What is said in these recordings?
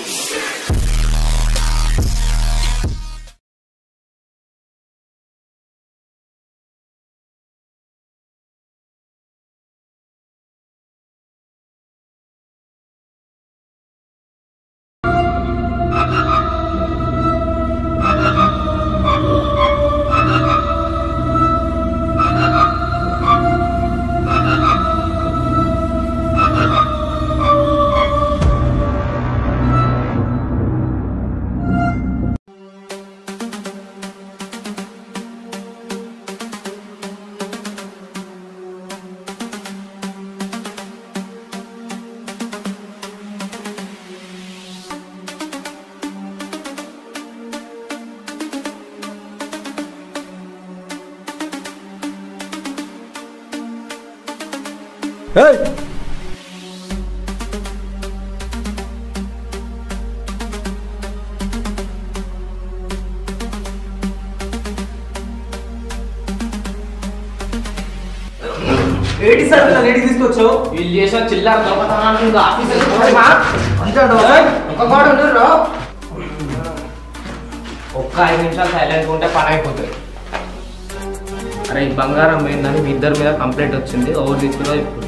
Hey! AD sir lady తీసుకొచ్చావు వీళ్ళు చేసిన చిల్లర దొంగతనాలు ఆఫీసర్ ఒక్క 5 నిమిషాలు సైలెంట్ ఉంటే పని అయిపోతుంది. అరే ఈ బంగారం పోయిందని మీ ఇద్దరి మీద కంప్లైంట్ వచ్చింది. ఎవరు తీసుకురా ఇప్పుడు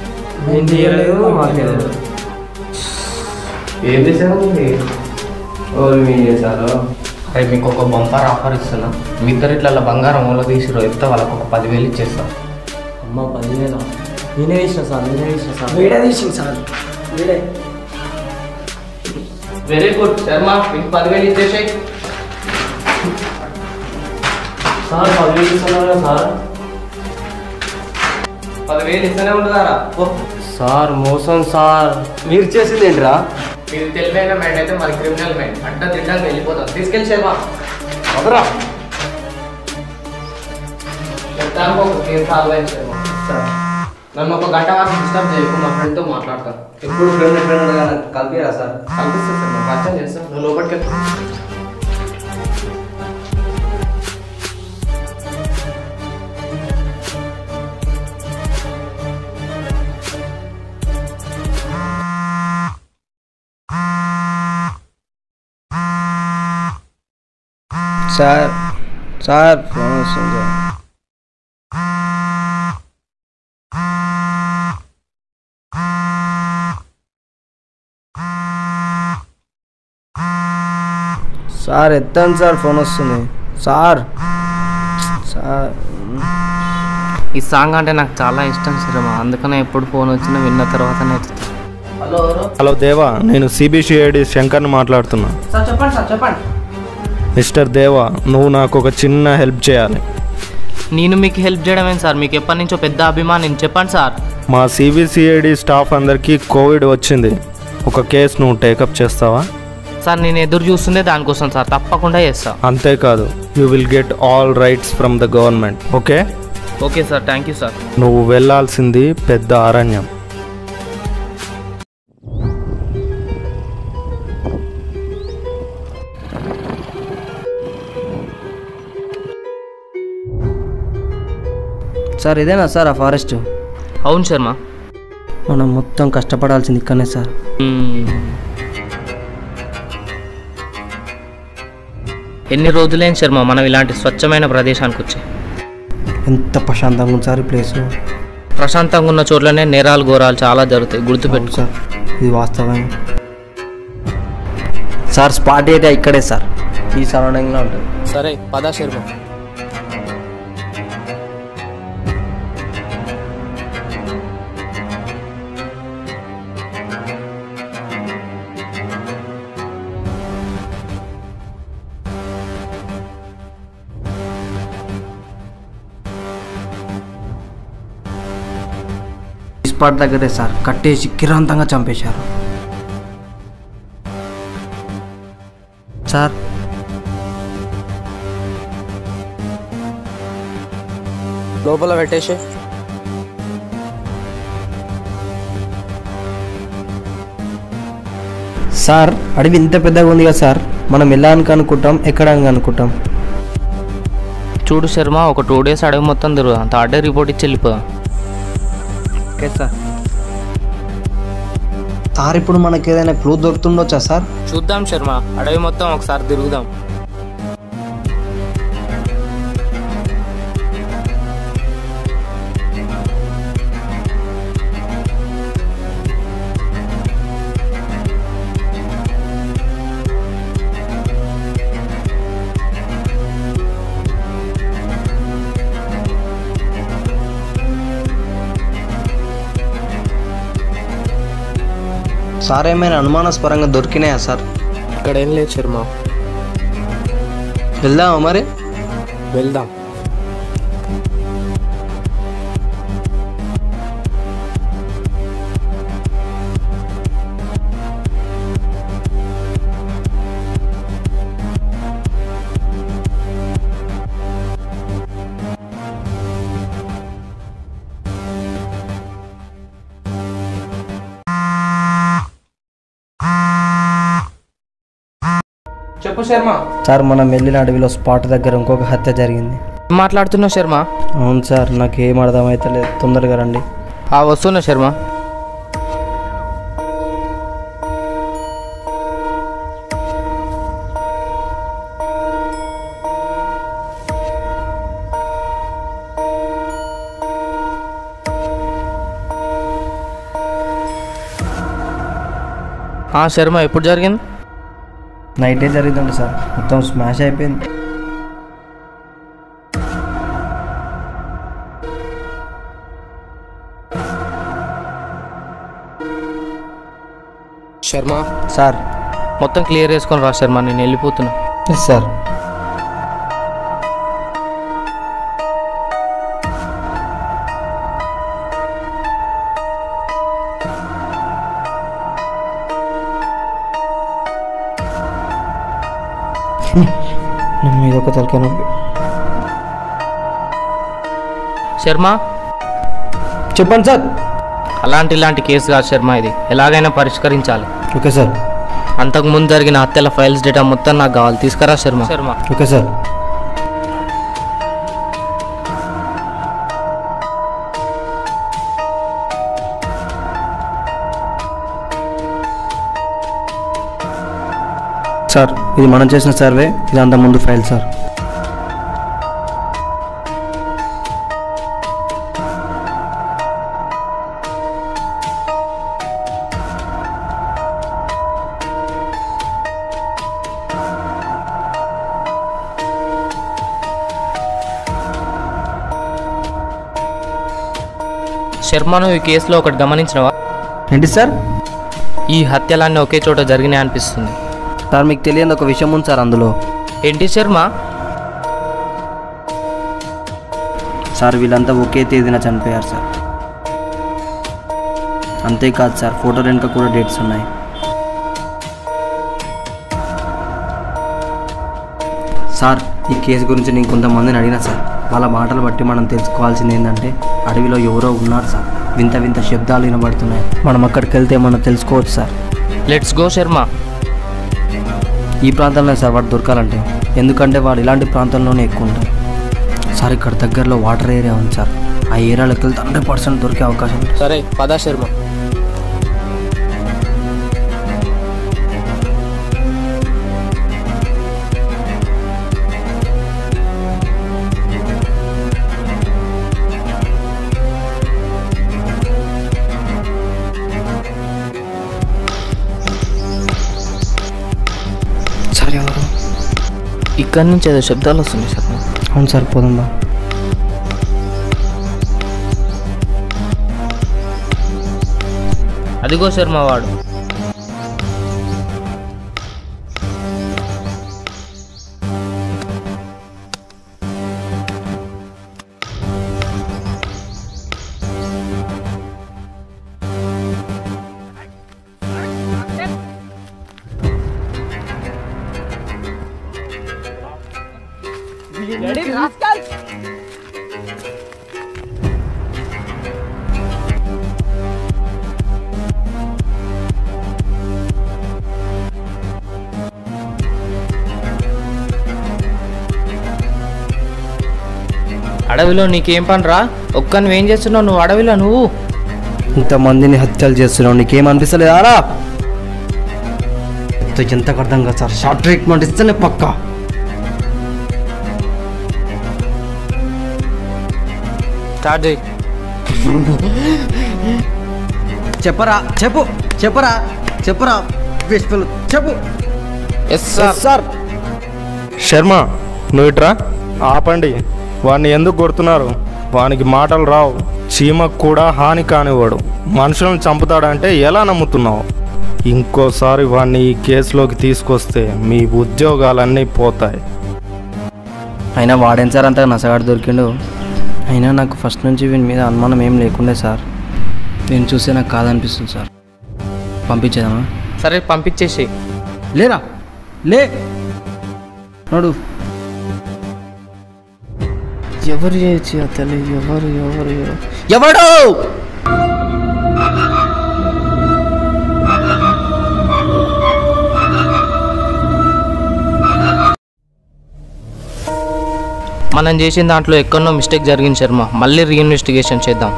ఏం చేశారు ఎవరు ఏం చేశారు? అరే మీకు ఒక బంపర్ ఆఫర్ ఇస్తున్నా. మీ ఇద్దరు ఇట్లా బంగారం వాళ్ళు తీసిరో చెప్తే వాళ్ళకు ఒక 10,000 ఇచ్చేస్తాను. అమ్మ 10,000 నేనే ఇచ్చిన సార్ వీడే తీసింది సార్ వీడే. వెరీ గుడ్ శర్మ, మీకు 10,000 ఇచ్చేసాయి సార్. 10,000 ఇస్తున్నారు సార్. 10,000 ఇస్తూనే ఉంటుందారా సార్ మోసం సార్. మీరు చేసింది ఏంటిరా? మీరు తెలివైన మైండ్ అయితే మరి క్రిమినల్ మైండ్ అడ్డ తిడ్డానికి వెళ్ళిపోతాం. తీసుకెళ్ళి శర్మ వదరా. చెప్తాను ఒక కేసు సాల్వ్ అయింది శర్మ. నన్ను ఒక గంట వరకు డిస్టర్బ్ చేయకు, మా ఫ్రెండ్తో మాట్లాడతాను. ఎప్పుడు ఫ్రెండ్ కలిపిరా సార్? కల్పిస్తాను సార్, నేను పరిచయం చేస్తాను. నువ్వు లోపలికి వెళ్తా. సార్ ఫోన్ వస్తుంది. సార్ ఎత్తండి సార్, ఫోన్ వస్తుంది సార్. ఈ సాంగ్ అంటే నాకు చాలా ఇష్టం శర్మ, అందుకనే ఎప్పుడు ఫోన్ వచ్చినా విన్న తర్వాతనే ఎత్తుతాను. హలో హలో దేవా, నేను సిబిసిఐడి శంకర్ని మాట్లాడుతున్నా. సార్ చెప్పండి సార్ చెప్పండి. మిస్టర్ దేవా, నువ్వు నాకు ఒక చిన్న హెల్ప్ చేయాలి. నేను మీకు హెల్ప్ చేయడం ఏంటి సార్? మీకు ఎప్పటి నుంచో పెద్ద అభిమానం. చెప్పండి సార్. మా సిబిసిఐడి స్టాఫ్ అందరికీ కోవిడ్ వచ్చింది. ఒక కేసు నువ్వు టేకప్ చేస్తావా? సార్ నేను ఎదురు చూస్తుందే దానికోసం సార్, తప్పకుండా చేస్తా. అంతేకాదు, you will get all rights from the government. Okay okay sir, thank you sir. నువ్వు వెళ్ళాల్సింది పెద్ద అరణ్యం. సార్ ఇదేనా సార్ ఆ ఫారెస్ట్? అవును శర్మ. మనం మొత్తం కష్టపడాల్సింది ఇక్కడనే సార్. ఎన్ని రోజులేని శర్మ మనం ఇలాంటి స్వచ్ఛమైన ప్రదేశానికి వచ్చి. ఎంత ప్రశాంతంగా ఉంది సార్ ఈ ప్లేస్. ప్రశాంతంగా ఉన్న చోట్లనే నేరాలు ఘోరాలు చాలా జరుగుతాయి, గుర్తుపెట్టు సార్. ఇది వాస్తవమే సార్. స్పాట్ అయితే ఇక్కడే సార్, ఈ సరౌండింగ్లో ఉంటుంది. సరే పదా శర్మ. స్పాట్ దగ్గరే సార్, కట్టేసి కిరాంతంగా చంపేశారు సార్. లోపల పెట్టేసి సార్ అడవి ఇంత పెద్దగా ఉంది కదా సార్, మనం వెళ్ళడానికి అనుకుంటాం, ఎక్కడానికి అనుకుంటాం. చూడు శర్మ, ఒక 2 days అడవి మొత్తం తిరుగుదాం, 3rd day రిపోర్ట్ ఇచ్చి వెళ్ళిపోదాం. Okay sir. సార్ ఇప్పుడు మనకి ఏదైనా క్లూ దొరుకుతుండొచ్చా సార్? చూద్దాం శర్మ, అడవి మొత్తం ఒకసారి తిరుగుదాం. సార్ ఏమైనా అనుమానాస్పరంగా దొరికినాయా సార్? ఇక్కడ ఏం లేదు శర్మ. వెళ్దామా మరి? వెళ్దాం. చెప్పు శర్మ. సార్ మనం వెళ్ళిన అడవిలో స్పాట్ దగ్గర ఇంకొక హత్య జరిగింది. మాట్లాడుతున్నావు శర్మ? అవును సార్, నాకు ఏం అర్థమైతలేదు, తొందరగా రండి. వస్తున్నా శర్మ. శర్మ, ఎప్పుడు జరిగింది? నైటే జరిగిందండి సార్, మొత్తం స్మాష్ అయిపోయింది. శర్మ సార్. మొత్తం క్లియర్ చేసుకొని రా శర్మ, నేను వెళ్ళిపోతున్నా. సార్. మీద ఒక తలకాయ నొప్పి. శర్మ చెప్పండి సార్. ఇలాంటి కేసు కాదు శర్మ, ఇది ఎలాగైనా పరిష్కరించాలి. Okay sir. అంతకుముందు జరిగిన హత్యల ఫైల్స్ డేటా మొత్తం నాకు కావాలి, తీసుకురా శర్మ. Okay sir. సార్, ఇది మనం చేసిన సర్వే, ఇదంతా ముందు ఫైల్ సార్. శర్మ, నువ్వు ఈ కేసులో ఒకటి గమనించినవా? ఏంటి సార్? ఈ హత్యలన్నీ ఒకే చోట జరిగినాయి అనిపిస్తుంది. సార్, మీకు తెలియని ఒక విషయం ఉంది సార్ అందులో. ఏంటి శర్మ? సార్, వీళ్ళంతా ఒకే తేదీన చనిపోయారు సార్. అంతేకాదు సార్, ఫోటో వెనుక కూడా డేట్స్ ఉన్నాయి. సార్, ఈ కేసు గురించి నేను కొంతమందిని అడిగినా సార్, వాళ్ళ మాటలు బట్టి మనం తెలుసుకోవాల్సింది ఏంటంటే అడవిలో ఎవరో ఉన్నారు సార్. వింత వింత శబ్దాలు వినబడుతున్నాయి. మనం అక్కడికి వెళ్తే మనం తెలుసుకోవచ్చు సార్. Let's go Sharma. ఈ ప్రాంతంలో సార్ వాడు దొరకాలంటే, ఎందుకంటే వాడు ఇలాంటి ప్రాంతంలోనే ఎక్కువ ఉంటారు సార్. ఇక్కడ దగ్గరలో వాటర్ ఏరియా ఉంది సార్, ఆ ఏరియాలోకి వెళ్తే 100% దొరికే అవకాశం ఉంది. సరే పదా శర్మ. సార్, ఎవరు? ఇక్కడి నుంచి ఏదో శబ్దాలు వస్తున్నాయి శర్మ. అవును సార్, పోదాం. అదిగో శర్మ వాడు. అడవిలో నీకేం పని రా? ఒక్క నువ్వేం చేస్తున్నావు నువ్వు అడవిలో? నువ్వు ఇంతమందిని హత్యలు చేస్తున్నావు, నీకేమనిపిస్తలేదారా? ఎంత అర్థం కాదు సార్, షార్ట్ ట్రీట్మెంట్ ఇస్తేనే పక్కా. స్టార్ట్ చేయి. చెప్పరా చెప్పు. Yes sir. సార్ శర్మ నువ్వు ఇట్రా. ఆపండి, వాడిని ఎందుకు కొడుతున్నారు? వానికి మాటలు రావు, చీమకు కూడా హాని కానివాడు. మనుషులను చంపుతాడంటే ఎలా నమ్ముతున్నావు? ఇంకోసారి వాడిని ఈ కేసులోకి తీసుకొస్తే మీ ఉద్యోగాలన్నీ పోతాయి. అయినా వాడేం సార్ అంతగా నసగాడు దొరికిండు. అయినా నాకు ఫస్ట్ నుంచి వీని మీద అనుమానం ఏం లేకుండే సార్. నేను చూస్తే నాకు కాదనిపిస్తుంది సార్. పంపించేదామా? సరే పంపించేసి. లేరా లే నడు. ఎవరు చేయొచ్చు అతను? ఎవడు? మనం చేసిన దాంట్లో ఎక్కడో మిస్టేక్ జరిగింది శర్మ. మళ్ళీ రీఇన్వెస్టిగేషన్ చేద్దాం.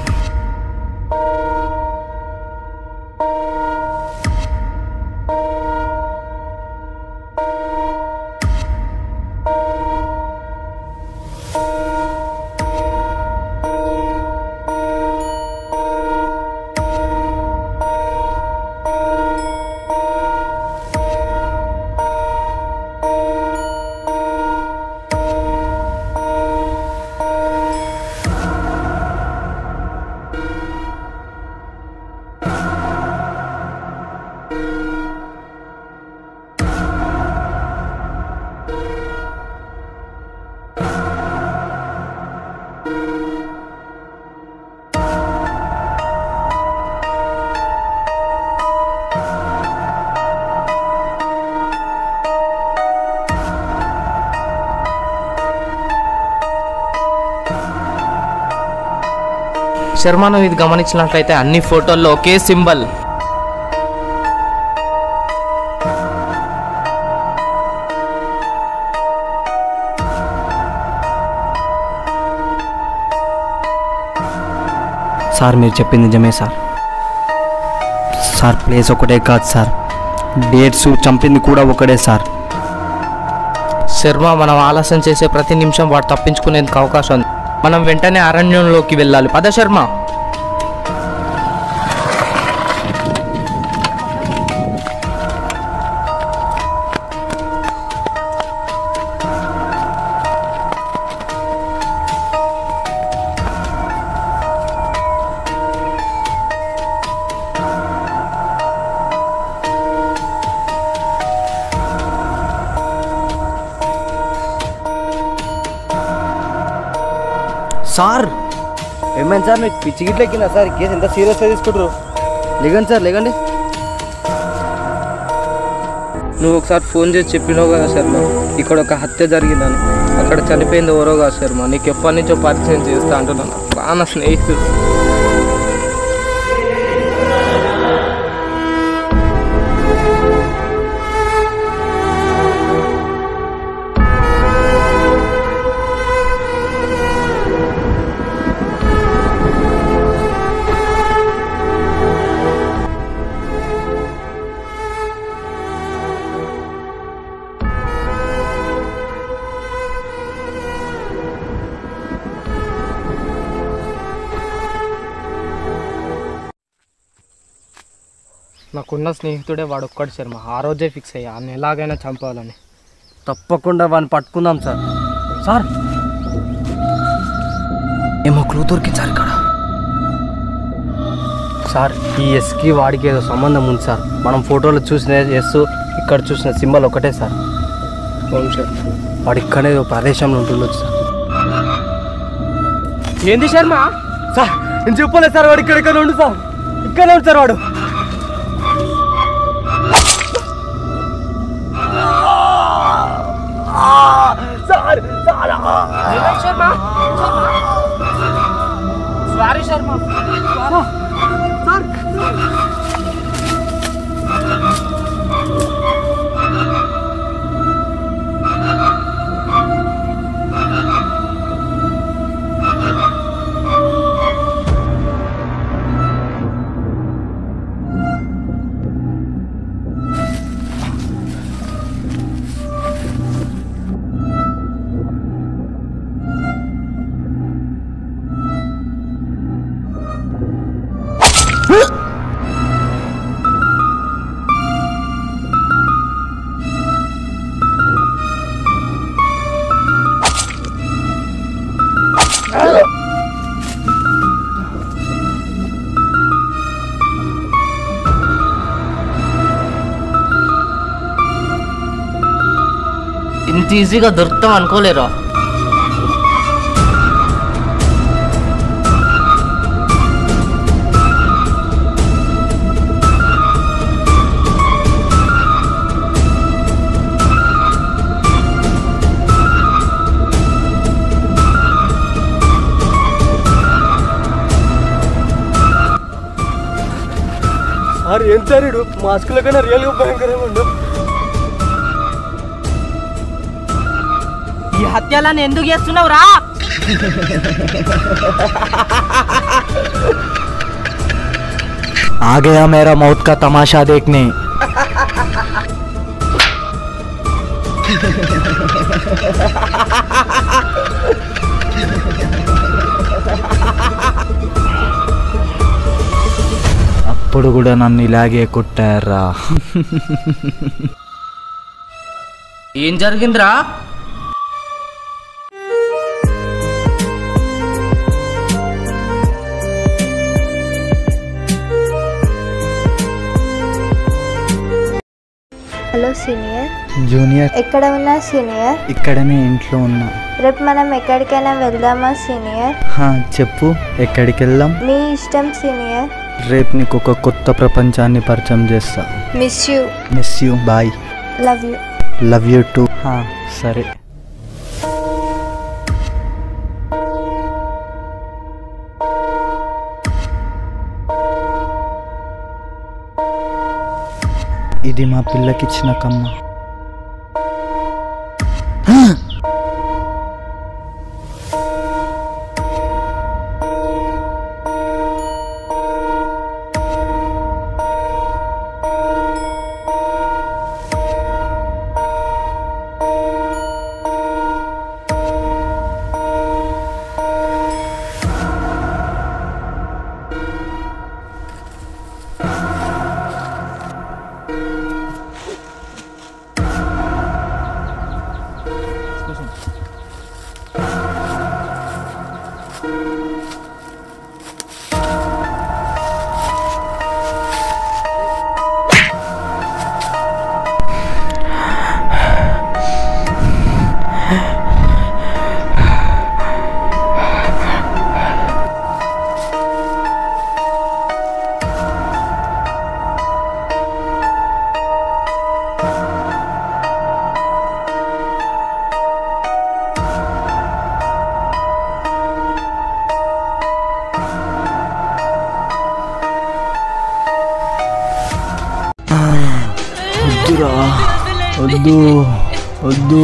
శర్మ నువ్వు ఇది గమనించినట్లయితే అన్ని ఫోటోల్లో ఒకే సింబల్. సార్ మీరు చెప్పింది నిజమే సార్. సార్ ప్లేస్ ఒకటే కాదు సార్, డేట్స్ చంపింది కూడా ఒకటే సార్. శర్మ మనం ఆలస్యం చేసే ప్రతి నిమిషం వాడు తప్పించుకునేందుకు అవకాశం ఉంది. మనం వెంటనే అరణ్యంలోకి వెళ్ళాలి. పద శర్మ. సార్ ఏమైంది సార్? మీకు పిచ్చి గిట్ల ఎక్కిందా సార్? కేసు ఎంత సీరియస్గా తీసుకుంటారు? లేకండి సార్ లేకండి. నువ్వు ఒకసారి ఫోన్ చేసి చెప్పినావు కదా శర్మ, ఇక్కడ ఒక హత్య జరిగిందని. అక్కడ చనిపోయింది ఎవరో కాదు శర్మ, నీకు ఎప్పటి నుంచో పరిచయం చేస్తా అంటున్నాను. బాగా స్నేహితుడు. నాకున్న స్నేహితుడే వాడు ఒక్కడు శర్మ. ఆ రోజే ఫిక్స్ అయ్యా ఆయన ఎలాగైనా చంపాలని. తప్పకుండా వాడిని పట్టుకుందాం సార్. సార్ ఏమో క్లూ దొరికింది సార్ ఇక్కడ. సార్ ఈ ఎస్కి వాడికి ఏదో సంబంధం ఉంది సార్. మనం ఫోటోలో చూసిన ఎస్, ఇక్కడ చూసిన సింబల్ ఒకటే సార్. అవును సార్. వాడు ఇక్కడే ఏదో ప్రదేశంలో ఉంటుండొచ్చు సార్. ఏంది శర్మ? సార్ నేను చెప్పలేదు సార్, వాడు ఇక్కడ ఉండు సార్. ఇక్కడే ఉంది సార్ వాడు. సారీ శర్మ. ఇంత ఈజీగా దొరుకుతాం అనుకోలేరా. సార్ ఏం సార్ ఇడు మాస్కుల కన్నా రియల్గా భయంకరంగా ఉండు. ఈ హత్యలను ఎందుకు చేస్తున్నావు రా? आ गया मेरा मौत का तमाशा देखने। అప్పుడు కూడా నన్ను ఇలాగే కొట్టారా. ఏం జరిగిందిరా? Hello senior. జూనియర్ ఎక్కడ ఉన్నా సీనియర్? ఇక్కడనే ఇంట్లో ఉన్నా. రేపు మనం ఎక్కడికైనా వెళ్దామా సీనియర్? చెప్పు ఎక్కడికి వెళ్దాం? మీ ఇష్టం సీనియర్. రేపు నీకు ఒక కొత్త ప్రపంచాన్ని పరిచయం చేస్తా. Miss you. Miss you. Bye. Love you. Love you too. సరే. ఇది మా పిల్లకిచ్చిన కమ్మ. వద్దు వద్దు.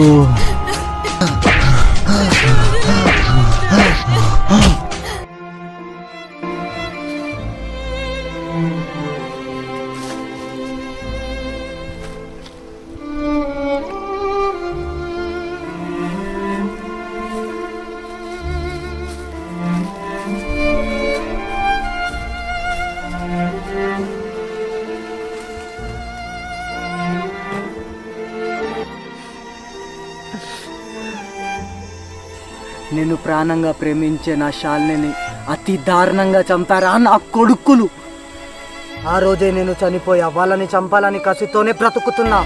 నేను ప్రాణంగా ప్రేమించే నా శాలిని అతి దారుణంగా చంపారా నా కొడుకులు. ఆ రోజే నేను చనిపోయా. వాళ్ళని చంపాలని కసితోనే బ్రతుకుతున్నా.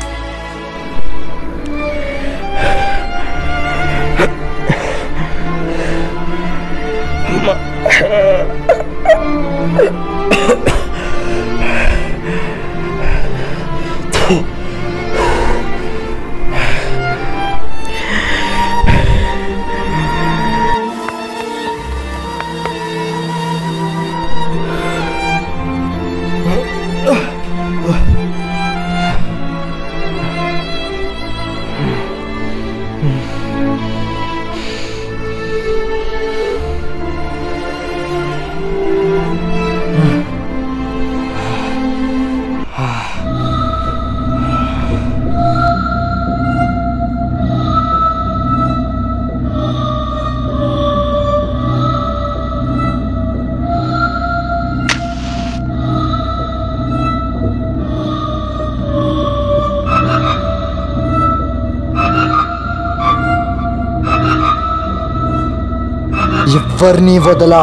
ఎవ్వరిని వదలా.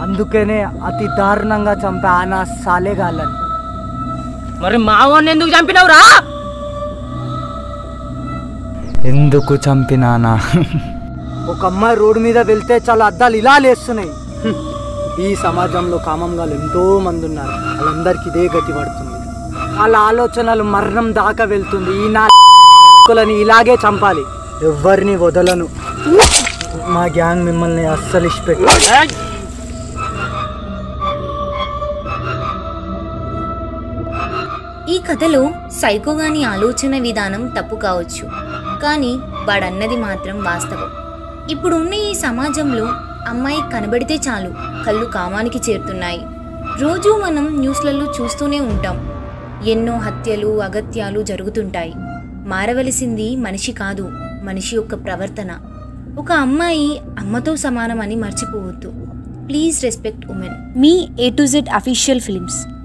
అందుకనే అతి దారుణంగా చంపా నా సాలేగాళ్ళని. మరి మావోని ఎందుకు చంపినవురా? ఎందుకు చంపినానా? ఒక అమ్మాయి రోడ్డు మీద వెళ్తే చాలా అద్దాలు ఇలా లేస్తున్నాయి. ఈ సమాజంలో కామంగాలు ఎంతో మంది ఉన్నారు, వాళ్ళందరికీ ఇదే గతి పడుతుంది. వాళ్ళ ఆలోచనలు మరణం దాకా వెళ్తుంది. ఈ నాలని ఇలాగే చంపాలి, ఎవరిని వదలను. మా గ్యాంగ్ మిమ్మల్ని అస్సలు ఇష్టపెట్టు. ఈ కథలో సైకోగాని ఆలోచన విధానం తప్పు కావచ్చు, కానీ వాడన్నది మాత్రం వాస్తవం. ఇప్పుడున్న ఈ సమాజంలో అమ్మాయి కనబడితే చాలు కళ్ళు కామానికి చేరుతున్నాయి. రోజూ మనం న్యూస్లలో చూస్తూనే ఉంటాం. ఎన్నో హత్యలు అగత్యాలు జరుగుతుంటాయి. మారవలసింది మనిషి కాదు, మనిషి యొక్క ప్రవర్తన. ఒక అమ్మాయి అమ్మతో సమానమని మర్చిపోవద్దు. Please respect women. మీ A to Z official films.